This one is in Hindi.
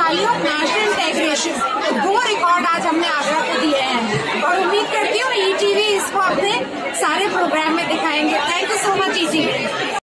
Value of national integration, 2 record आज हमने आगरा को दिए हैं और उम्मीद करती हूँ ईटीवी इसको अपने सारे प्रोग्राम में दिखाएंगे। Thank you so much ETV.